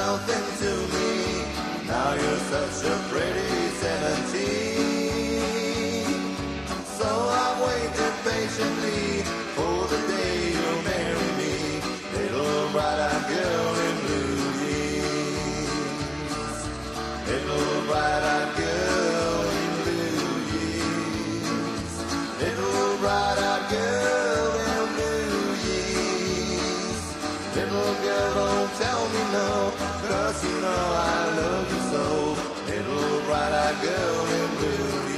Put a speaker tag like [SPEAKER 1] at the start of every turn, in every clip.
[SPEAKER 1] nothing to me. Now you're such a pretty 17. So I've waited patiently for the day you'll marry me, little bright-eyed girl in blue jeans. Little bright-eyed girl in blue jeans. Little bright-eyed girl in blue jeans. Little girl, don't tell me no, 'cause you know I love you so. Little bright-eyed girl in blue jeans.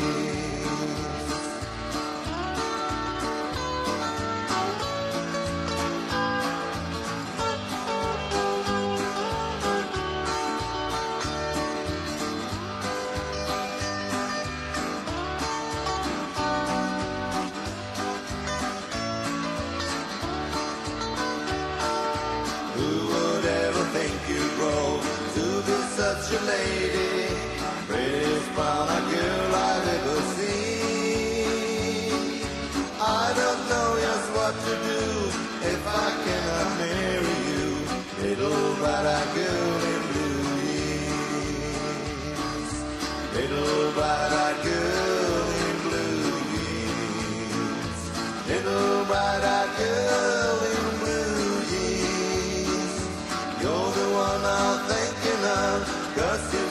[SPEAKER 1] Who would ever think you'd grow to be such a lady? Prettiest brown-eyed girl I've ever seen. I don't know just what to do if I cannot marry you, little bright-eyed girl in blue jeans. Little bright-eyed girl in blue jeans. Little bright-eyed girl in blue jeans. You're the one I'm thinking of, 'cause you